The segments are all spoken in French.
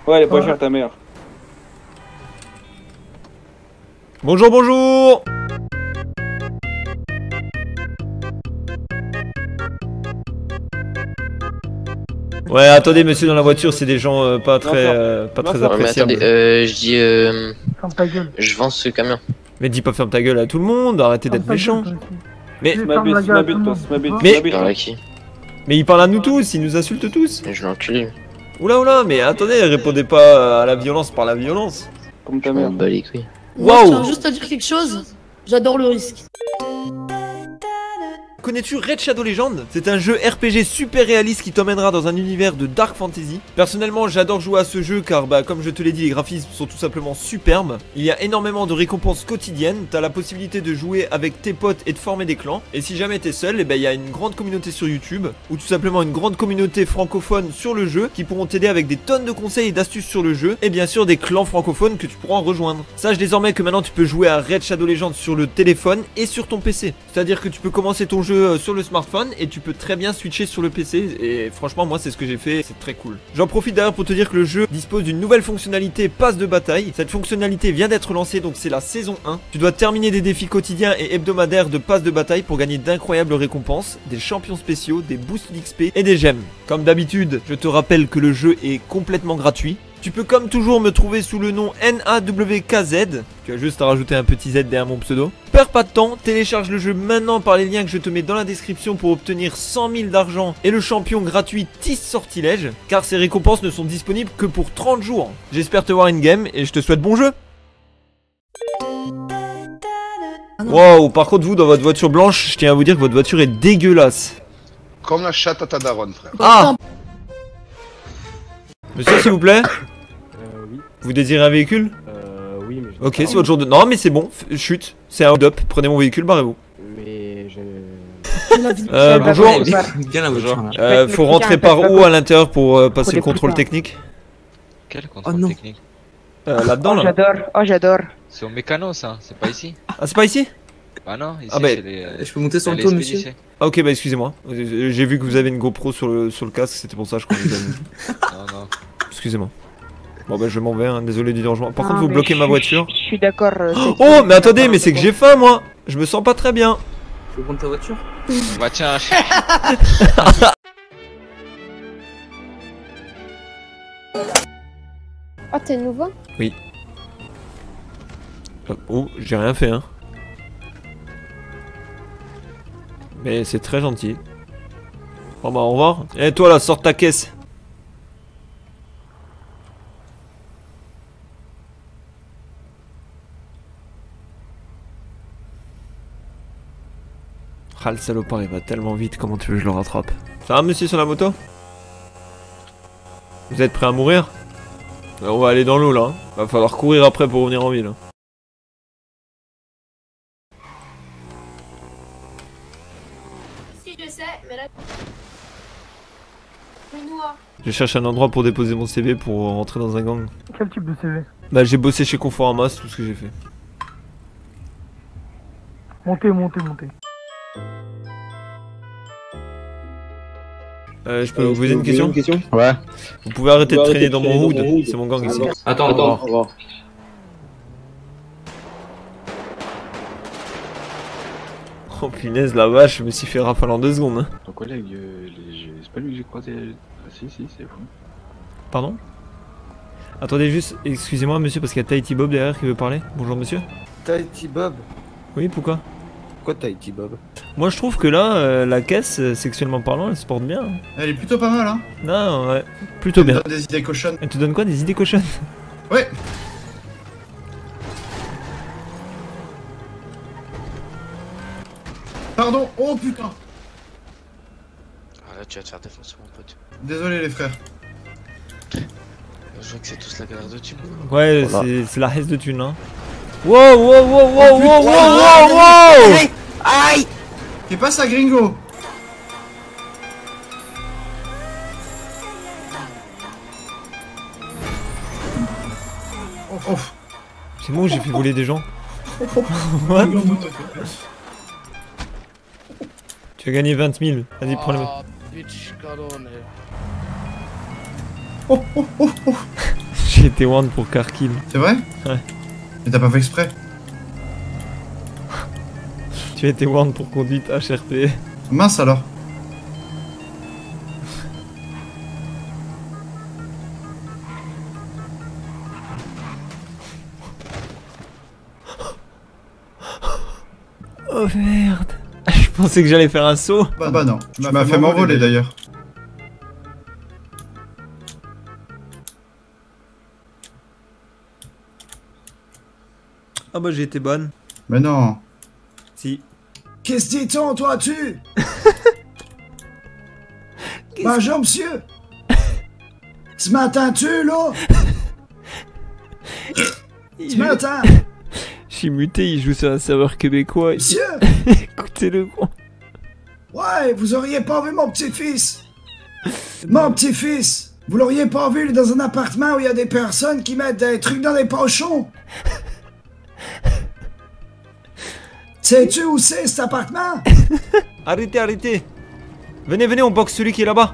Ouais, elle est pas chère ta mère. Bonjour, bonjour. Ouais, attendez, monsieur, dans la voiture, c'est des gens pas très appréciables. Attendez, je dis Ferme ta gueule. je vends ce camion. Mais dis pas ferme ta gueule à tout le monde, arrêtez d'être méchant. Mais il parle à nous tous, il nous insulte tous. Je l'encule. Oula, mais attendez, répondez pas à la violence par la violence. Comme ta mère. Bah les couilles. Moi, je tiens juste à dire quelque chose. J'adore le risque. Connais-tu Raid Shadow Legends? C'est un jeu RPG super réaliste qui t'emmènera dans un univers de dark fantasy. Personnellement, j'adore jouer à ce jeu car comme je te l'ai dit, les graphismes sont tout simplement superbes. Il y a énormément de récompenses quotidiennes, t'as la possibilité de jouer avec tes potes et de former des clans. Et si jamais t'es seul, il y a une grande communauté sur YouTube ou tout simplement une grande communauté francophone sur le jeu qui pourront t'aider avec des tonnes de conseils et d'astuces sur le jeu et bien sûr des clans francophones que tu pourras rejoindre. Sache désormais que maintenant tu peux jouer à Raid Shadow Legends sur le téléphone et sur ton PC. C'est-à-dire que tu peux commencer ton jeu sur le smartphone et tu peux très bien switcher sur le PC et franchement moi c'est ce que j'ai fait, c'est très cool. J'en profite d'ailleurs pour te dire que le jeu dispose d'une nouvelle fonctionnalité passe de bataille. Cette fonctionnalité vient d'être lancée, donc c'est la saison 1. Tu dois terminer des défis quotidiens et hebdomadaires de passe de bataille pour gagner d'incroyables récompenses, des champions spéciaux, des boosts d'XP et des gemmes. Comme d'habitude, je te rappelle que le jeu est complètement gratuit. Tu peux comme toujours me trouver sous le nom NAWKZ. Tu as juste à rajouter un petit Z derrière mon pseudo. Perds pas de temps, télécharge le jeu maintenant par les liens que je te mets dans la description pour obtenir 100 000 d'argent et le champion gratuit Tis Sortilège, car ces récompenses ne sont disponibles que pour 30 jours. J'espère te voir in-game et je te souhaite bon jeu. Wow, par contre vous dans votre voiture blanche, je tiens à vous dire que votre voiture est dégueulasse. Comme la chatte à ta daronne, frère. Ah! Monsieur, s'il vous plaît? Oui. Vous désirez un véhicule? Oui, mais... Ok, c'est votre jour de... Non, mais c'est bon, chute. C'est un hold-up. Prenez mon véhicule, barrez-vous. Mais je... Bonjour. Bien la voiture, là. Faut rentrer par où à l'intérieur pour passer le contrôle technique? Quel contrôle technique? Là-dedans, là. J'adore. C'est au mécano, ça, c'est pas ici. Ah, c'est pas ici? Bah non, ici bah, c'est les... je peux monter sur le toit, monsieur? Ah ok, bah excusez-moi. J'ai vu que vous avez une GoPro sur le casque, c'était pour ça je crois que vous avez... Non. Excusez-moi. Bon bah je m'en vais, hein. Désolé du dérangement. Par contre vous bloquez ma voiture. Je suis d'accord. Oh mais attendez, mais c'est que j'ai faim moi. Je me sens pas très bien. Tu veux prendre ta voiture? Bah tiens. Oh t'es nouveau? Oui. Oh, j'ai rien fait hein. Mais c'est très gentil. Bon bah au revoir. Eh toi là, sors ta caisse. Ah le salopard il va tellement vite, comment tu veux que je le rattrape? Ça va monsieur sur la moto? Vous êtes prêt à mourir? On va aller dans l'eau là. Va falloir courir après pour revenir en ville. Si je sais, mais là... Le noir. Je cherche un endroit pour déposer mon CV pour rentrer dans un gang. Quel type de CV? Bah j'ai bossé chez Conforama, c'est tout ce que j'ai fait. Montez. Je peux vous poser une question? Ouais. Vous pouvez arrêter de traîner dans mon hood, c'est mon gang ici. Attends. Au revoir. Oh punaise la vache, je me suis fait rafale en 2 secondes. Hein. Ton collègue, c'est pas lui que j'ai croisé. Ah si, c'est fou. Pardon? Attendez juste, excusez-moi monsieur parce qu'il y a Tahiti Bob derrière qui veut parler. Bonjour monsieur. Tahiti Bob? Oui, pourquoi? Pourquoi Tahiti Bob? Moi je trouve que là, la caisse, sexuellement parlant, elle se porte bien. Elle est plutôt pas mal hein. Non, ouais, plutôt bien. Elle te donne des idées cochonnes. Elle te donne quoi? Des idées cochonnes? Ouais. Pardon, oh putain. Ah là tu vas te faire défoncer mon pote. Désolé les frères. Je vois que c'est tous la galère de thunes. Ouais, voilà. C'est la hesse de thunes hein. Wow. Aïe. Fais pas ça gringo. Oh. C'est moi où j'ai fait voler des gens. What? Tu as gagné 20 000. Vas-y, prends-le. Oh. J'ai été wand pour Karkill. C'est vrai? Ouais. Mais t'as pas fait exprès? Tu as été wand pour conduite HRP. Mince alors. Oh merde. Je pensais que j'allais faire un saut. Bah non, tu m'as fait m'envoler d'ailleurs. Ah bah j'ai été bonne. Mais non. Si. Qu'est-ce que dit-on, toi, tu? Bonjour, monsieur. Tu m'entends-tu, là? Tu m'entends? Je suis muté, il joue sur un serveur québécois. Monsieur? Écoutez-le gros. Ouais, vous auriez pas vu mon petit-fils? Mon petit-fils! Vous l'auriez pas vu, il est dans un appartement où il y a des personnes qui mettent des trucs dans les pochons? Sais-tu où c'est, cet appartement? Arrêtez, arrêtez. Venez, venez, on boxe celui qui est là-bas.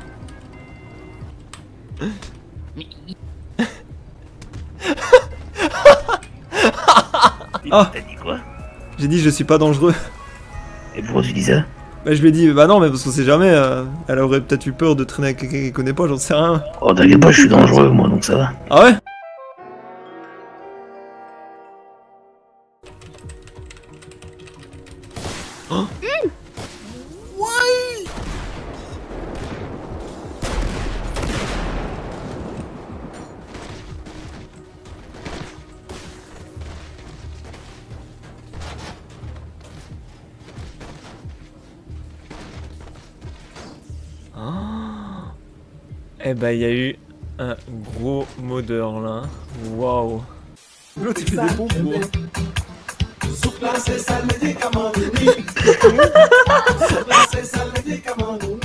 Ah. T'as dit quoi? J'ai dit je suis pas dangereux. Et pourquoi tu dis ça? Bah je lui ai dit bah non mais parce qu'on sait jamais, elle aurait peut-être eu peur de traîner avec quelqu'un qu'elle connaît pas, j'en sais rien. Oh t'inquiète pas, je suis dangereux moi donc ça va. Ah ouais? Oh. Ouais! Oh. Eh bah il y a eu un gros modeur là. Waouh. L'autre il fait des pompes gros. Sous place, c'est ça le médicament. Sous place, c'est ça le médicament.